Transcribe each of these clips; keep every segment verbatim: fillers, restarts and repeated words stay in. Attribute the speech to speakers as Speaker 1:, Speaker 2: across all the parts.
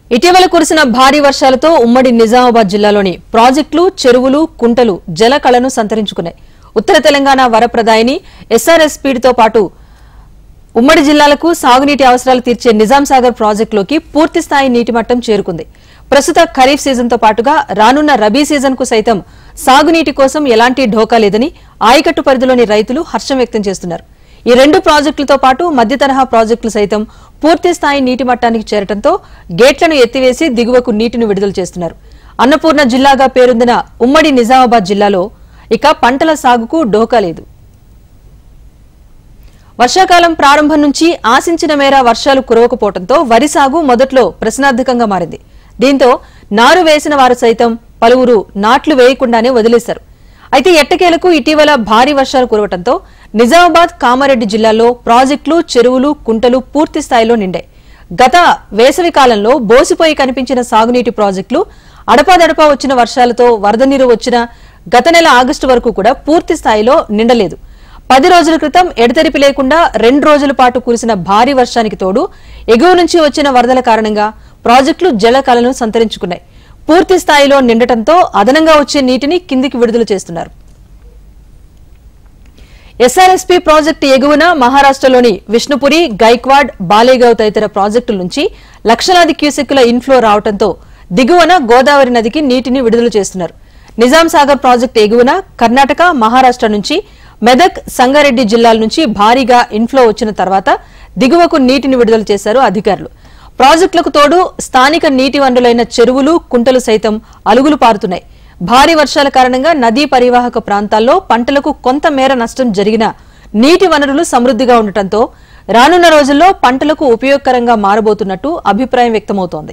Speaker 1: ఇటీవల కురిసిన భారీ వర్షాలతో ఉమ్మడి నిజామాబాద్ జిల్లాలోని ప్రాజెక్టులు, చెరువులు, కుంటలు జలకళను సంతరించుకున్నాయి. ఉత్తర తెలంగాణ వరప్రదాయిని ఎస్ఆర్ఎస్పీతో పాటు ఉమ్మడి జిల్లాలకు సాగునీటి అవసరాలు తీర్చే నిజాం సాగర్ ప్రాజెక్టులోకి పూర్తిస్థాయి నీటి మట్టం చేరుకుంది. ప్రస్తుత ఖరీఫ్ సీజన్తో పాటుగా రానున్న రబీ సీజన్కు సైతం సాగునీటి కోసం ఎలాంటి ఢోకా లేదని ఆయకట్టు పరిధిలోని రైతులు హర్షం వ్యక్తం చేస్తున్నారు. ఈ రెండు ప్రాజెక్టులతో పాటు మధ్య తరహా ప్రాజెక్టులు సైతం పూర్తిస్థాయి నీటి మట్టానికి చేరడంతో గేట్లను ఎత్తివేసి దిగువకు నీటిని విడుదల చేస్తున్నారు. అన్నపూర్ణ జిల్లాగా పేరొందిన ఉమ్మడి నిజామాబాద్ జిల్లాలో ఇక పంటల సాగుకు ఢోకా లేదు. వర్షాకాలం ప్రారంభం నుంచి ఆశించిన మేర వర్షాలు కురవకపోవడంతో వరి సాగు మొదట్లో ప్రశ్నార్థకంగా మారింది. దీంతో నారు వేసిన వారు సైతం పలువురు నాట్లు వేయకుండానే వదిలేశారు. అయితే ఎట్టకేలకు ఇటీవల భారీ వర్షాలు కురవడంతో నిజామాబాద్, కామారెడ్డి జిల్లాల్లో ప్రాజెక్టులు, చెరువులు, కుంటలు పూర్తి స్థాయిలో నిండాయి. గత వేసవి కాలంలో బోసిపోయి కనిపించిన సాగునీటి ప్రాజెక్టులు అడపాదడపా వచ్చిన వర్షాలతో వరద నీరు వచ్చిన గత నెల ఆగస్టు వరకు కూడా పూర్తి స్థాయిలో నిండలేదు. పది రోజుల క్రితం ఎడతెరిపి లేకుండా రెండు రోజుల పాటు కురిసిన భారీ వర్షానికి తోడు ఎగువ నుంచి వచ్చిన వరదల కారణంగా ప్రాజెక్టులు జలకళను సంతరించుకున్నాయి. పూర్తి స్థాయిలో నిండటంతో అదనంగా వచ్చే నీటిని కిందికి విడుదల చేస్తున్నారు. ఎస్ఆర్ఎస్పీ ప్రాజెక్టు ఎగువన మహారాష్ట్రలోని విష్ణుపురి, గైక్వాడ్, బాలేగావ్ తదితర ప్రాజెక్టుల నుంచి లక్షలాది క్యూసెక్కుల ఇన్ఫ్లో రావడంతో దిగువన గోదావరి నదికి నీటిని విడుదల చేస్తున్నారు. నిజాం సాగర్ ప్రాజెక్టు ఎగువన కర్ణాటక, మహారాష్ట్ర నుంచి మెదక్, సంగారెడ్డి జిల్లాల నుంచి భారీగా ఇన్ఫ్లో వచ్చిన తర్వాత దిగువకు నీటిని విడుదల చేశారు అధికారులు. ప్రాజెక్టులకు తోడు స్థానిక నీటి వనరులైన చెరువులు, కుంటలు సైతం అలుగులు పారుతున్నాయి. భారీ వర్షాల కారణంగా నదీ పరివాహక ప్రాంతాల్లో పంటలకు కొంత మేర నష్టం జరిగినా నీటి వనరులు సమృద్దిగా ఉండటంతో రానున్న రోజుల్లో పంటలకు ఉపయోగకరంగా మారబోతున్నట్టు అభిప్రాయం వ్యక్తమవుతోంది.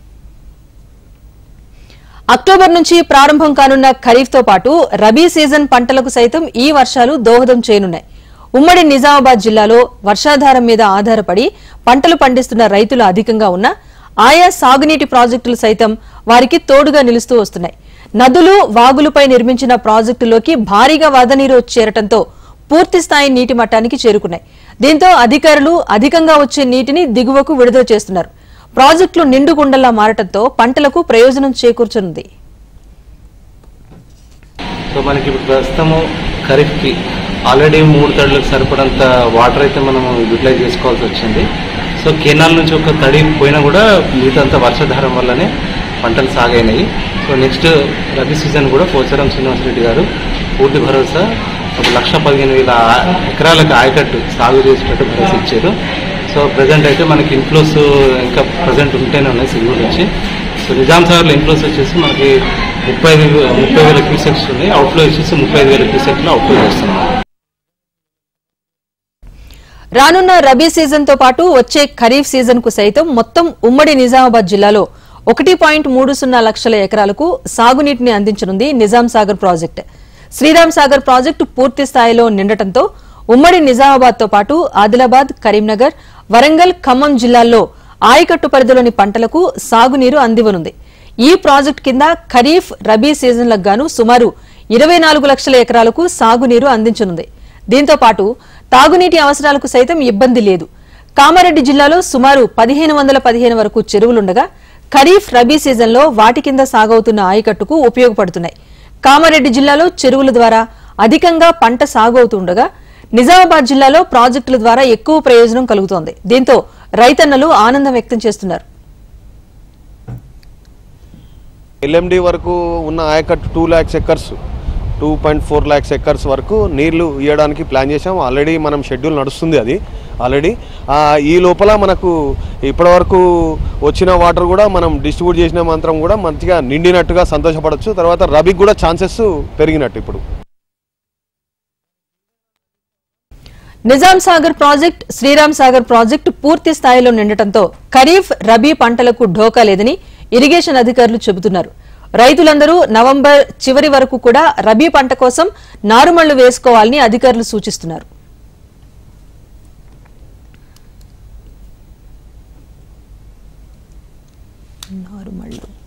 Speaker 1: అక్టోబర్ నుంచి ప్రారంభం కానున్న ఖరీఫ్ తో పాటు రబీ సీజన్ పంటలకు సైతం ఈ వర్షాలు దోహదం చేయనున్నాయి. ఉమ్మడి నిజామాబాద్ జిల్లాలో వర్షాధారం మీద ఆధారపడి పంటలు పండిస్తున్న రైతులు అధికంగా ఉన్నా ఆయా సాగునీటి ప్రాజెక్టులు సైతం వారికి తోడుగా నిలుస్తూ వస్తున్నాయి. నదులు, వాగులపై నిర్మించిన ప్రాజెక్టులోకి భారీగా వరద నీరు చేరటంతో పూర్తిస్థాయి నీటి మట్టానికి చేరుకున్నాయి. దీంతో అధికారులు అధికంగా వచ్చే నీటిని దిగువకు విడుదల చేస్తున్నారు. ప్రాజెక్టులు నిండుగుండలా మారటంతో పంటలకు ప్రయోజనం చేకూర్చనుంది.
Speaker 2: సో మనకి ఇప్పుడు ప్రస్తుతము ఖరీఫ్కి ఆల్రెడీ మూడు తడులకు సరిపడంత వాటర్ అయితే మనం యూటిలైజ్ చేసుకోవాల్సి వచ్చింది. సో కెనాల్ నుంచి ఒక తడి పోయినా కూడా మిగతా వర్షాధారం వల్లనే పంటలు సాగైనాయి. సో నెక్స్ట్ రబీ సీజన్ కూడా పోచారం శ్రీనివాసరెడ్డి గారు పూర్తి భరోసా ఒక లక్ష పదిహేను వేల ఎకరాలకు ఆయకట్టు సాగు చేసేటట్టు భరోసా ఇచ్చారు. సో ప్రజెంట్ అయితే మనకి ఇన్ఫ్లోస్ ఇంకా ప్రజెంట్ ఉంటేనే ఉన్నాయి సిగ్నల్ నుంచి. సో నిజాం సాగర్లో ఇన్ఫ్లోస్ వచ్చేసి మనకి ముప్పై ఐదు ముప్పై వేల క్యూసెక్స్ ఉన్నాయి. అవుట్ఫ్లో వచ్చేసి ముప్పై ఐదు వేల క్యూసెక్లో అవుట్ఫ్లో చేస్తున్నాం.
Speaker 1: రానున్న రబీ సీజన్ తో పాటు వచ్చే ఖరీఫ్ సీజన్ కు సైతం మొత్తం ఉమ్మడి నిజామాబాద్ జిల్లాలో ఒకటి పాయింట్ మూడు సున్నా లక్షల ఎకరాలకు సాగునీటిని అందించనుంది నిజాం సాగర్ ప్రాజెక్టు. శ్రీరామ్ సాగర్ ప్రాజెక్టు పూర్తి స్థాయిలో నిండటంతో ఉమ్మడి నిజామాబాద్ తో పాటు ఆదిలాబాద్, కరీంనగర్, వరంగల్, ఖమ్మం జిల్లాల్లో ఆయకట్టు పరిధిలోని పంటలకు సాగునీరు అందివనుంది. ఈ ప్రాజెక్టు కింద ఖరీఫ్, రబీ సీజన్లకు గాను సుమారు ఇరవై నాలుగు లక్షల ఎకరాలకు సాగునీరు అందించనుంది. దీంతో పాటు తాగునీటి అవసరాలకు సైతం ఇబ్బంది లేదు. కామారెడ్డి జిల్లాలో సుమారు పదిహేను వందల పదిహేను వరకు చెరువులుండగా ఖరీఫ్, రబీ సీజన్లో వాటి కింద సాగవుతున్న ఆయకట్టుకు ఉపయోగపడుతున్నాయి. కామారెడ్డి జిల్లాలో చెరువుల ద్వారా అధికంగా పంట సాగు అవుతుండగా నిజామాబాద్ జిల్లాలో ప్రాజెక్టుల ద్వారా ఎక్కువ ప్రయోజనం కలుగుతోంది. దీంతో రైతన్నలు ఆనందం వ్యక్తం చేస్తున్నారు.
Speaker 3: ఎల్ఎండి వరకు ఉన్న ఆయకట్టు two lakhs acres two point four lakhs acres వరకు నీళ్లు ఇవ్వడానికి ప్లాన్ చేసాం. ఆల్రెడీ మనం షెడ్యూల్ నడుస్తుంది అది ఆల్రెడీ. ఈ లోపల మనకు ఇప్పటివరకు వచ్చిన వాటర్ కూడా మనం డిస్ట్రిబ్యూట్ చేసిన మాత్రం కూడా మంచిగా నిండినట్టుగా సంతోషపడవచ్చు. తర్వాత రబీకి కూడా ఛాన్సెస్ పెరిగినట్టు. ఇప్పుడు
Speaker 1: నిజాం సాగర్ ప్రాజెక్టు, శ్రీరామ్ సాగర్ ప్రాజెక్టు పూర్తి స్థాయిలో నిండటంతో ఖరీఫ్, రబీ పంటలకు ఢోకా లేదని ఇరిగేషన్ అధికారులు చెబుతున్నారు. రైతులందరూ నవంబర్ చివరి వరకు కూడా రబీ పంట కోసం నారుమళ్లు వేసుకోవాలని అధికారులు సూచిస్తున్నారు. నారుమళ్లు